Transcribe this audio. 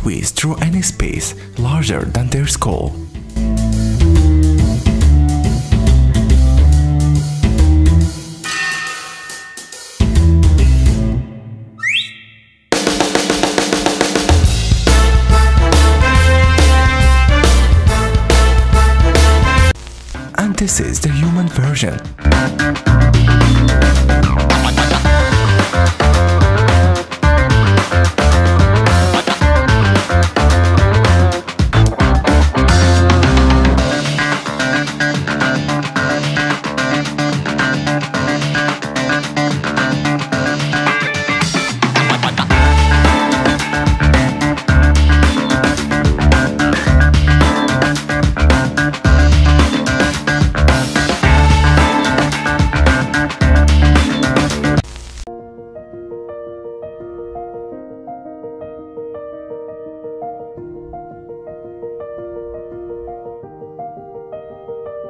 squeeze through any space larger than their skull. And this is the human version.